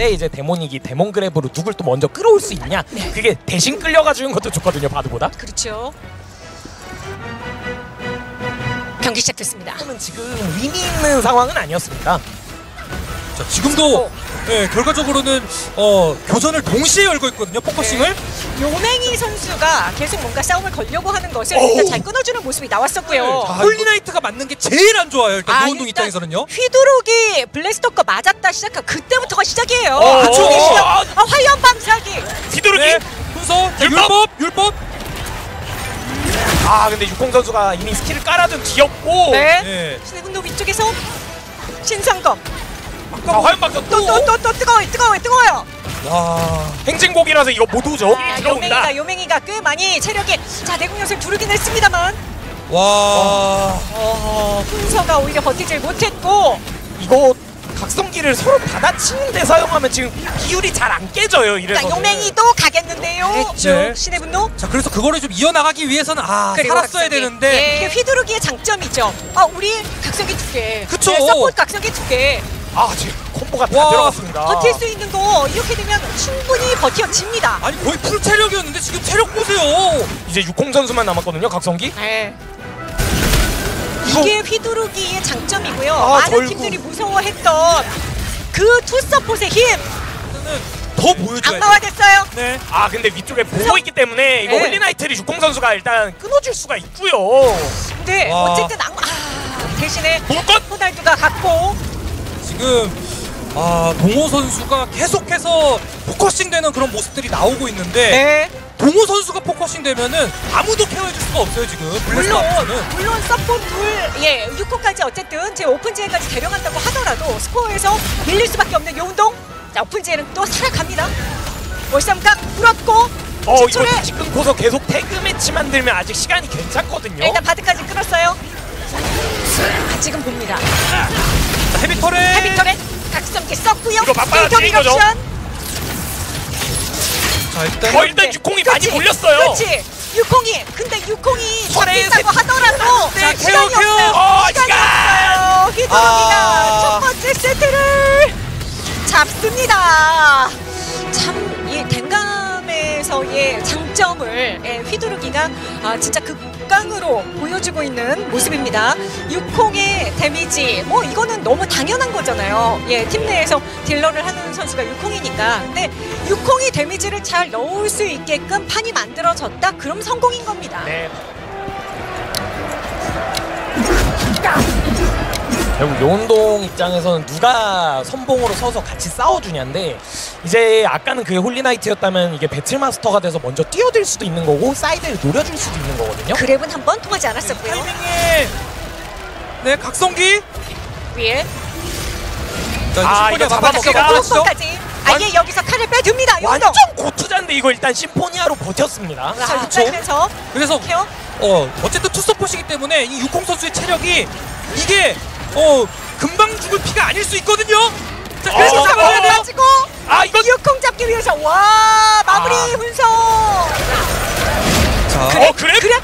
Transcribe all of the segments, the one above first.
때 이제 데몬이기 데몬 그랩으로 누굴 또 먼저 끌어올 수 있냐. 그게 대신 끌려가주는 것도 좋거든요, 바드보다. 그렇죠. 경기 시작됐습니다. 그러면 지금 의미 있는 상황은 아니었습니다. 자, 지금도 네, 결과적으로는 교전을 동시에 열고 있거든요. 포커싱을. 요맹이 선수가 계속 뭔가 싸움을 걸려고 하는 것을 일단 잘 끊어주는 모습이 나왔었고요. 자, 홀리나이트가 맞는 게 제일 안 좋아요. 일단 노운동 일단 입장에서는요. 휘두르기 블래스터 거 맞았다 시작한 그때부터가 시작이에요. 그쵸. 화염 방사기. 휘두르기. 네, 순서 율법. 아 근데 육공 선수가 이미 스킬을 깔아둔 뒤였고. 네. 네. 신의 분노 위쪽에서 신상검. 자, 화염방사 또 뜨거워요. 와. 행진곡이라서 이거 못 오죠. 들어온다. 요맹이가 꽤 많이 체력이 자 내공연습 두르긴 했습니다만. 와. 훈서가 오히려 버티질 못했고. 이거 각성기를 서로 받아치는데 사용하면 지금 비율이 잘 안 깨져요. 이래서 그러니까 요맹이도 가겠는데요. 그렇죠. 네. 신의 분노. 자, 그래서 그거를 좀 이어나가기 위해서는 그리고 살았어야 각성기. 되는데. 이게 휘두르기의 장점이죠. 우리 각성기 2개. 그쵸. 네, 서포트 각성기 2개. 지금 콤보가 다 와. 들어갔습니다. 버틸 수 있는 거 이렇게 되면 충분히 버텨집니다. 아니 거의 풀 체력이었는데 지금 체력 보세요. 이제 육공 선수만 남았거든요. 각성기. 네. 이게 휘두르기의 장점이고요. 많은 절구. 팀들이 무서워했던 그 투서폿의 힘 더 보여줘야 돼. 악마화됐어요. 네. 근데 위쪽에 보고 있기 때문에 이거 네. 홀리나이트를 육공 선수가 일단 끊어줄 수가 있고요. 근데 와. 어쨌든 대신에 물건. 호날두가 갔고 지금 동호 선수가 계속해서 포커싱 되는 그런 모습들이 나오고 있는데 네. 동호 선수가 포커싱 되면은 아무도 케어해줄 수가 없어요 지금. 물론 서폿 둘 6호까지 어쨌든 제 오픈지에까지 데려간다고 하더라도 스코어에서 밀릴 수밖에 없는 요운동. 자 오픈지에는 또 살아갑니다. 월삼각 풀었고 이거 지출에 지금 끊고서 계속 태그 매치 만들면 아직 시간이 괜찮거든요. 일단 바드까지 끊었어요. 지금 봅니다. 자, 헤비터렛. 각성기 썼고요. 이거 맞받아치는 스테이터리 거죠? 옵션. 자 일단 일단 육공이 많이 몰렸어요. 그렇지. 육공이 근데 육공이 설에 잡힌다고 하더라도 자, 시간이 케어. 없어요. 시간이 시간! 없어요. 휘두르기가 첫 번째 세트를 잡습니다. 참 이 댕감에서의 장점을 휘두르기가 진짜 극강으로 보여주고 있는 모습입니다. 6홍의 데미지 이거는 너무 당연한 거잖아요. 팀 내에서 딜러를 하는 선수가 6홍이니까. 근데 6홍이 데미지를 잘 넣을 수 있게끔 판이 만들어졌다. 그럼 성공인 겁니다. 네. 결국 요운동 입장에서는 누가 선봉으로 서서 같이 싸워주냐인데 이제 아까는 그게 홀리나이트였다면 이게 배틀마스터가 돼서 먼저 뛰어들 수도 있는 거고 사이드를 노려줄 수도 있는 거거든요. 그랩은 한 번 통하지 않았었고요. 타이밍에 네 각성기. 위에 자 이거 잡아먹기가 까지 아예 여기서 칼을 빼듭니다. 요운동. 완전 고투자인데 이거 일단 심포니아로 버텼습니다. 자, 그쵸. 육각에서 그래서 케어. 어쨌든 투서폿이기 때문에 이 육홍 선수의 체력이 이게 금방 죽을 피가 아닐 수 있거든요. 자, 그래서 잡아야 돼요. 가지고 이거 육콩 잡기 위해서 와 마무리 훈서. 자, 그래?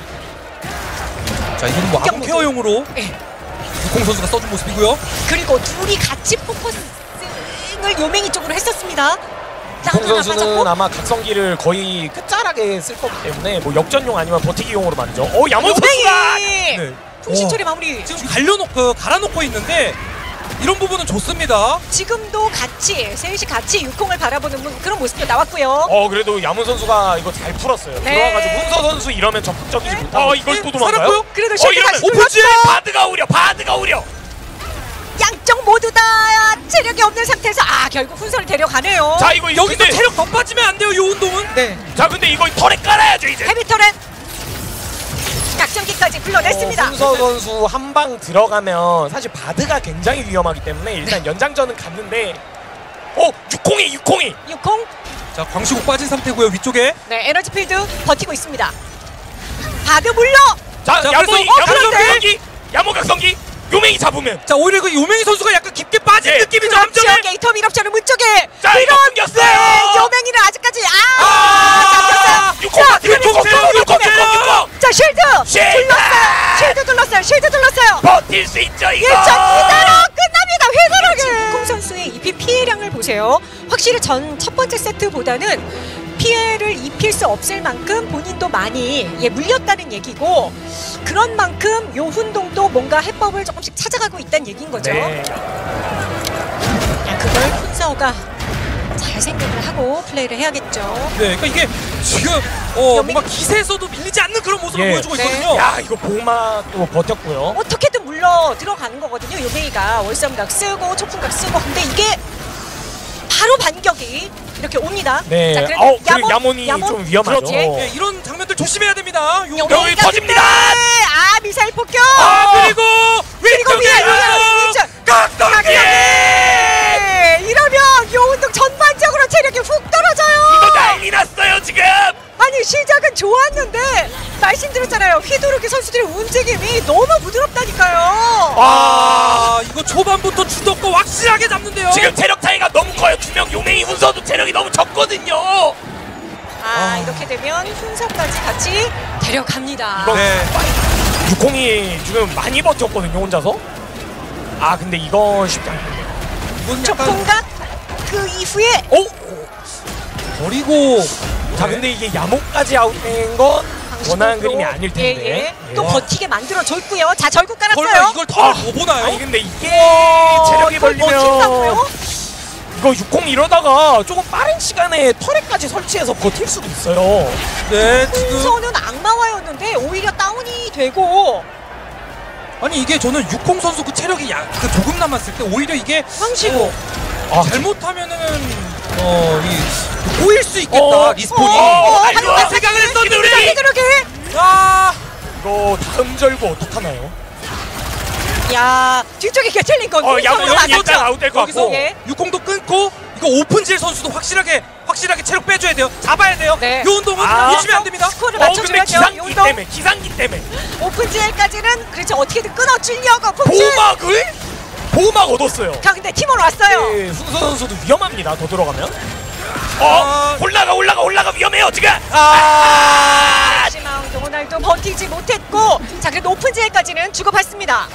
자 이거는 아군 케어용으로 예. 육홍 선수가 써준 모습이고요. 그리고 둘이 같이 포커싱을 요맹이 쪽으로 했었습니다. 공 선수는 아마 각성기를 거의 끝자락에 쓸 거기 때문에 역전용 아니면 버티기용으로 만져. 야몬 선수가 네. 통신처리 마무리. 지금 갈아놓고 있는데 이런 부분은 좋습니다. 지금도 같이 셋이 같이 육콩을 바라보는 그런 모습도 나왔고요. 그래도 야몬 선수가 이거 잘 풀었어요. 네. 들어와가지고 훈서 선수 이러면 적극적이지 못하고 이걸 또 도망가요? 살았고요? 그래도 쉐이크 이러면 다시 오픈지에 불렀어. 바드가 오려. 양쪽 모두 다 체력이 없는 상태에서 결국 훈서를 데려가네요. 자 이거 여기서 근데, 체력 더 빠지면 안 돼요. 요 운동은. 네. 자 근데 이거 털에 깔아야죠 이제. 헤비터렌 각성기까지 불러냈습니다. 훈서 선수 한 방 들어가면 사실 바드가 굉장히 위험하기 때문에 일단 연장전은 갔는데 육콩이 육콩. 자 광시국 빠진 상태고요. 위쪽에. 네 에너지 필드 버티고 있습니다. 바드 물러. 자 자, 야몬 각성기 요맹이 잡으면 자 오히려 그 요맹이 선수가 약간 깊게 빠진 느낌이죠. 함정에. 게이터 밀업자는 문쪽에. 자 이거 끊겼어요. 요맹이는 아직까지 잡혔어요. 육콩 자 쉴드 둘렀어요. 버틸 수 있죠 이거. 일전 이대로 끝납니다. 휘두르기. 육콩 선수의 이 입힌 피해량을 보세요. 확실히 첫 번째 세트보다는 피해를 입힐 수 없을 만큼 본인도 많이 물렸다는 얘기고, 그런 만큼 요훈동도 뭔가 해법을 조금씩 찾아가고 있다는 얘기인 거죠. 네. 그걸 훈서가 잘 생각을 하고 플레이를 해야겠죠. 네, 그러니까 이게 지금 뭔가 기세에서도 밀리지 않는 그런 모습을 예. 보여주고 네. 있거든요. 야, 이거 보호막도 버텼고요. 어떻게든 물러 들어가는 거거든요. 요메이가 월삼각 쓰고 초풍각 쓰고. 근데 이게 바로 반격이 이렇게 옵니다. 네. 자, 그런데 그리고 야몬이 좀 위험하죠. 그렇지. 네, 이런 장면들 조심해야 됩니다. 여기 터집니다. 아, 미사일 폭격. 그리고 왼쪽에 깍두기! 이러면 요운동 전반적으로 체력이 훅 떨어져요. 이거 난리 났어요 지금. 아니, 시작은 좋았는데 말씀드렸잖아요. 휘두르기 선수들의 움직임이 너무 부드럽다니까요. 이거 초반부터 주도권 확실하게 잡는데요. 지금 체력 차이가 너무 커요. 두명 요메이 훈서도 체력이 너무 적거든요. 이렇게 되면 훈서까지 같이 데려갑니다. 이거 네. 유콩이 지금 많이 버텼거든요 혼자서. 근데 이거 쉽지 않네요. 이건 약간 초풍각 그 이후에 버리고. 자, 근데 이게 야목까지 아웃된 건 원하는 그림이 아닐 텐데. 또 예. 버티게 만들어줬고요. 자, 절구 깔았어요. 설마 이걸 더 보나요? 아니 근데 이게 와, 체력이 이걸 버틴다고요? 걸리면 이거 60 이러다가 조금 빠른 시간에 터렛까지 설치해서 버틸 수도 있어요. 네, 지금 훈서는 악마화였는데 오히려 다운이 되고 아니 이게 저는 60 선수 그 체력이 그 조금 남았을 때 오히려 이게 황시고 잘못하면은 보일 수 있겠다. 리스폰이. 이거 생각을 했었는데. 휘두르기. 이거 다음 절구 어떡하나요? 야, 뒤쪽에 개틀린 건 야몬 훈서가 일단 맞죠? 아웃될 것 여기서 같고. 예. 60도 끊고 이거 오픈질 선수도 확실하게 체력 빼줘야 돼요. 잡아야 돼요. 네. 요 운동은 놓치면 안 됩니다. 스코어를 근데 맞춰줘야죠. 기상기 때문에 오픈 GL까지는 그렇죠. 어떻게든 끊어주려고 폭질. 보호막 얻었어요. 자, 근데 팀으로 왔어요. 네, 훈서 선수도 위험합니다. 더 들어가면. 아. 올라가 위험해요 지금. 하지만 호날두 버티지 못했고, 자, 그래도 오픈 GL까지는 주고받습니다.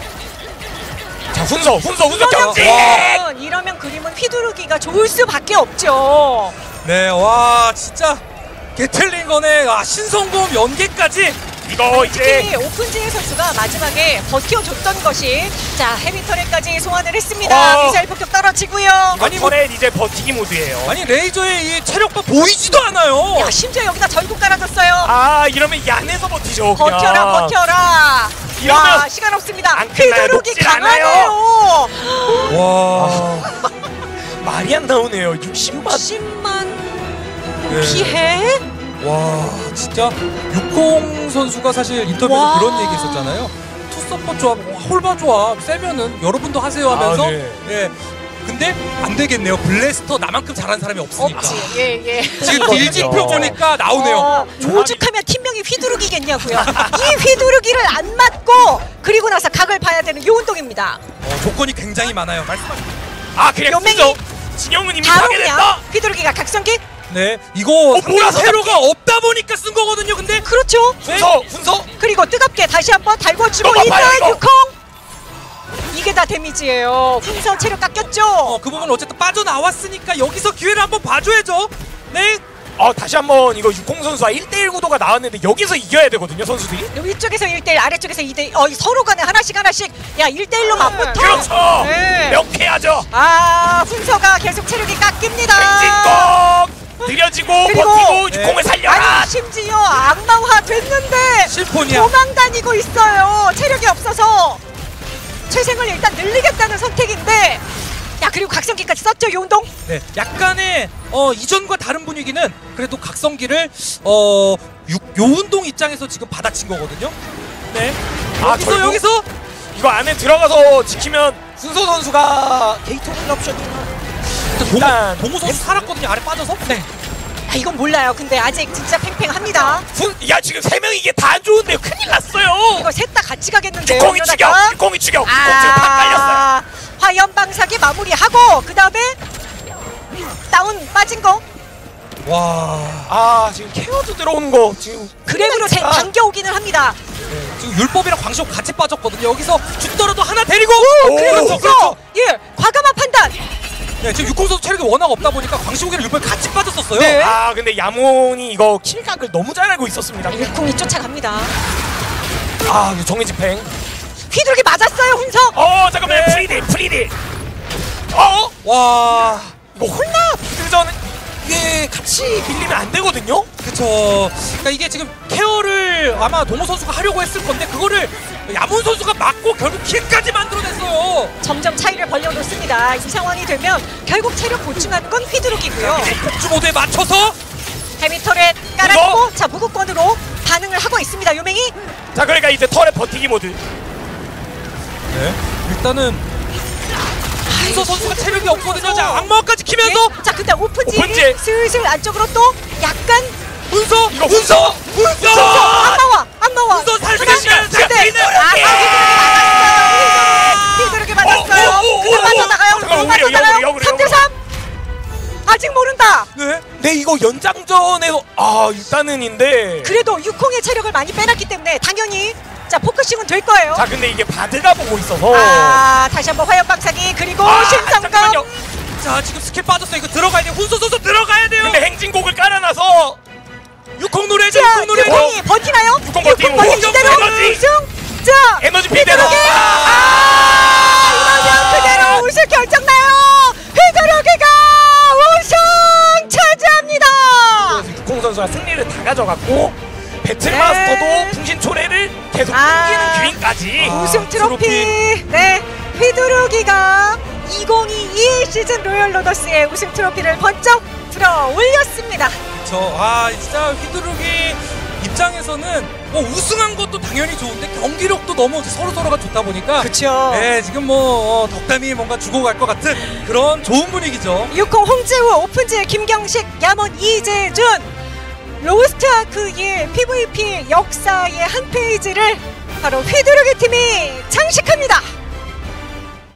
자, 훈서 경직. 이러면 그림은 휘두르기가 좋을 수밖에 없죠. 네, 와 진짜 게틀린 거네. 신성공 연계까지. 이거 이제 특히 오픈지의 선수가 마지막에 버텨줬던 것이, 자, 헤비터렛까지 소환을 했습니다. 미사일 폭격 떨어지고요. 아니, 터렛 이제 버티기 모드예요. 아니 레이저의 이 체력도 보이지도 않아요. 야, 심지어 여기다 절구 깔아줬어요. 이러면 이 안에서 버티죠. 그냥. 버텨라. 이러면 야, 시간 없습니다. 안 끝나요. 휘두르기 녹질 강하네요. 와. 말이 안 나오네요. 60만. 10만 네. 피해? 와 진짜 60 선수가 사실 인터뷰에서 와. 그런 얘기 했었잖아요. 투서포 조합, 홀바 조합 세면은 여러분도 하세요 하면서 네. 예. 근데 안 되겠네요. 블래스터 나만큼 잘하는 사람이 없으니까. 없지. 예. 지금 딜지표 보니까 나오네요. 오죽하면 팀명이 휘두르기겠냐고요. 이 휘두르기를 안 맞고 그리고 나서 각을 봐야 되는 요 운동입니다. 조건이 굉장히 많아요. 말씀하세요. 그냥 연맹이 훈서. 진영은 이미 바로 파괴됐다. 그냥 휘두르기가 각성기? 네, 이거 몰아서 세로가 없다 보니까 쓴 거거든요. 근데 그렇죠. 훈서. 그리고 뜨겁게 다시 한번 달궈주고 너무 있는 아파요, 이거. 유콩. 이게 다 데미지예요. 훈서 체력 깎였죠. 그 부분 어쨌든 빠져나왔으니까 여기서 기회를 한번 봐줘야죠. 네. 다시 한번 이거 60 선수와 1대1 구도가 나왔는데 여기서 이겨야 되거든요, 선수들이. 위쪽에서 1대1, 아래쪽에서 2대1. 서로 간에 하나씩. 야, 1대1로 맞붙어. 그렇죠. 네. 명쾌하죠. 훈서가 계속 체력이 깎입니다. 징징곡 느려지고 그리고- 버티고 네. 60을 살려라. 아니, 심지어 악마화 됐는데 심포니아. 도망 다니고 있어요. 체력이 없어서 최생을 일단 늘리겠다는 선택인데, 야, 그리고 각성기까지 썼죠, 이 운동. 네, 약간의 이전과 다른 분위기는 그래도 각성기를 요운동 입장에서 지금 받아친 거거든요. 네. 결국? 여기서 이거 안에 들어가서 지키면 훈서 선수가 게이트 오픈 옵션이 일단 동호 선수 살았거든요. 아래 빠져서. 네. 이건 몰라요. 근데 아직 진짜 팽팽합니다. 지금 3명이 이게 다 안 좋은데요. 큰일 났어요. 이거 셋 다 같이 가겠는데요. 공이 추격. 이러다가. 공이 추격. 지금 팍 깔렸어요. 화염 방사기 마무리하고 그 다음에 다운 빠진 거 와. 지금 케어도 들어오는 거 지금 그랩으로 당겨오기는 합니다. 지금 율법이랑 광시옥 같이 빠졌거든요. 여기서 죽더라도 하나 데리고. 오, 그래서 그렇죠. 예, 과감한 판단. 네, 지금 육공 선수 체력이 워낙 없다 보니까 광시국이랑 율법이 같이 빠졌었어요. 네. 아 근데 야몬이 이거 킬각을 너무 잘 알고 있었습니다. 육콩이 쫓아갑니다. 아 정리 집행. 휘두르기 맞았어요, 훈석. 잠깐만 네. 프리딜. 와, 이거 홀라 비드전은 이게 같이 밀리면 안 되거든요. 그쵸. 그러니까 이게 지금 케어를 아마 동호 선수가 하려고 했을 건데 그거를 야몬 선수가 막고 결국 킬까지 만들어냈어요. 점점 차이를 벌려놓습니다. 이 상황이 되면 결국 체력 보충하는 건 휘두르기고요. 이제 폭주 모드에 맞춰서 헤미터렛 깔았고 자 무구권으로 반응을 하고 있습니다. 요맹이 자 그러니까 이제 털의 버티기 모드. 네. 일단은 훈서 선수가 체력이 없거든요. 자 악마까지 키면서 자 근데 오픈지 오픈지. 슬슬 안쪽으로 또 약간 훈서 이거 훈서. 안마와 훈서 살리는 시간 휘두르기 맞았어요. 근데 맞아나가요. 맞아나가요. 3대3 아직 모른다. 네. 네 이거 연장전에서 일단은인데. 그래도 육콩의 체력을 많이 빼놨기 때문에 당연히 자 포커싱은 될 거예요. 자 근데 이게 바드가 보고 있어서. 다시 한번 화염 박사기 그리고 신성검. 잠깐만요. 자 지금 스킬 빠졌어요. 이거 들어가야 돼요. 훈서 선수 들어가야 돼요. 근데 행진곡을 깔아놔서 육콩 노래죠. 자 육콩 노래. 육콩이 버티나요? 육콩 버티고. 그대로 에너지. 우승. 자 에너지 빈대로. 이러면 그대로 우승 결정나요. 휘두르기가 우승 차지합니다. 그래서 육공 선수가 승리를 다 가져갔고 배틀마스터도 풍신초래를 계속 끊기는 그림까지. 우승 트로피. 네, 휘두르기가 2022 시즌 로열 로더스의 우승 트로피를 번쩍 들어 올렸습니다. 진짜 휘두르기 입장에서는 뭐 우승한 것도 당연히 좋은데 경기력도 너무 서로가 좋다 보니까 그렇죠. 네, 지금 뭐 덕담이 뭔가 주고 갈 것 같은 그런 좋은 분위기죠. 육콩 홍재우, 오픈지 김경식, 야몬 이재준, 로스트 아크의 PVP 역사의 한 페이지를 바로 휘두르기 팀이 장식합니다.